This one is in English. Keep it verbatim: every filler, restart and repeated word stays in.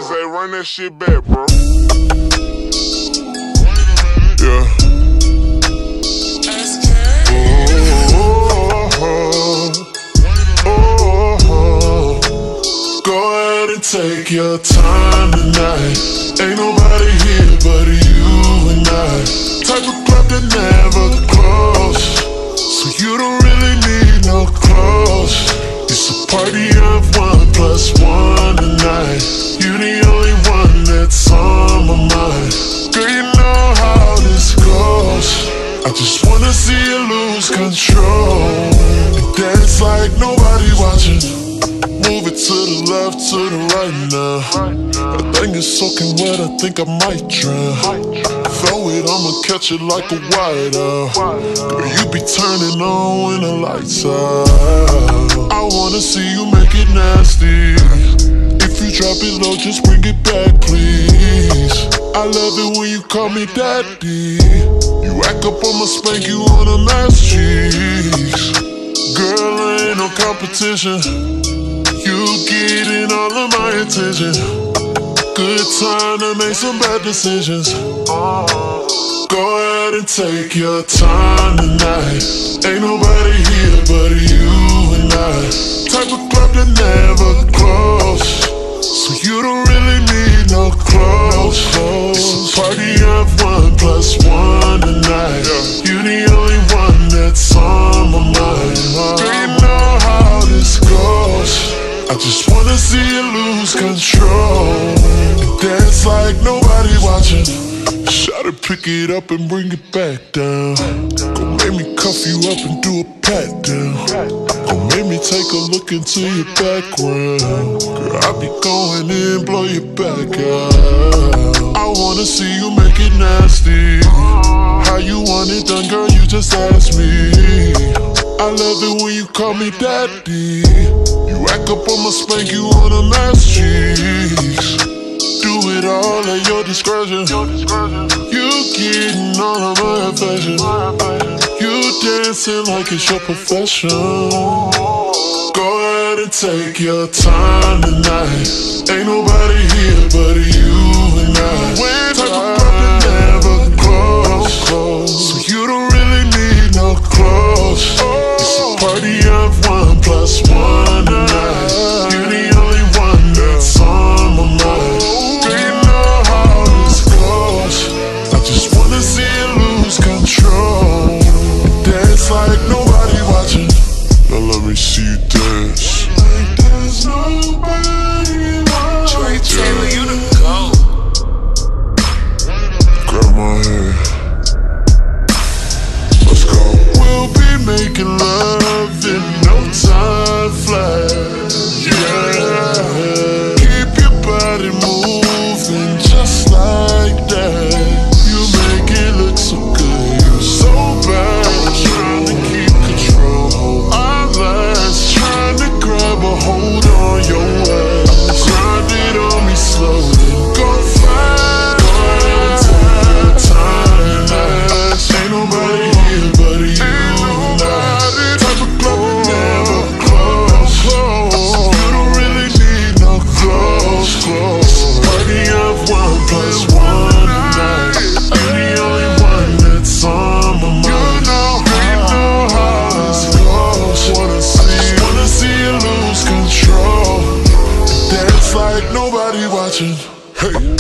Zay, run that shit back, bro. Yeah. Take your time tonight. Ain't nobody here but you and I. Type of club that never close, so you don't really need no clothes. It's a party of one plus one tonight. You the only one that's on my mind. Girl, you know how this goes. I just wanna see you lose control and dance like nobody watching. Move it to the left, to the right now. That thing is soaking wet, I think I might drown. Throw it, I'ma catch it like a whiteout. Girl, you be turning on when the lights out. I wanna see you make it nasty. If you drop it low, just bring it back, please. I love it when you call me daddy. You act up, I'ma spank you on the mass cheeks. Girl, ain't no competition. You getting all of my attention. Good time to make some bad decisions. Go ahead and take your time tonight. Ain't nobody here but you and I. Type of club that never close, so you don't really need no clothes. It's a party of one plus one tonight. You the only one that's on my mind. Girl, you know how this goes. I just wanna see you lose control and dance like nobody watching. Shawty, pick it up and bring it back down. Go make me cuff you up and do a pat down. Go make me take a look into your background. Girl, I be going in, blow your back out. I wanna see you make it nasty. How you want it done, girl, you just ask me. I love it when you call me daddy. You act up, I'ma spank you on the mass cheeks. Do it all at your discretion. You getting all of my affection. You dancing like it's your profession. Go ahead and take your time tonight. Ain't nobody here but you and I. Type of club that never close, so you don't really need no clothes. It's a party of one plus one tonight. You the only one that's on my mind. Girl, you know how this goes. I just wanna see you lose control. Dance like nobody watching. Now let me see you dance like there's nobody watching. Trey Taylor, you the GOAT. Grab my hand. Let's go. We'll be making love in no time flat. Yeah. Keep your body moving just like that. You make it look so good, you're so bad. Trying to keep control. Our last trying to grab a hold on your ass. Grind it on me slowly. Go fast. Go ahead, take your time tonight. Ain't nobody here but you. Like nobody watching. Hey.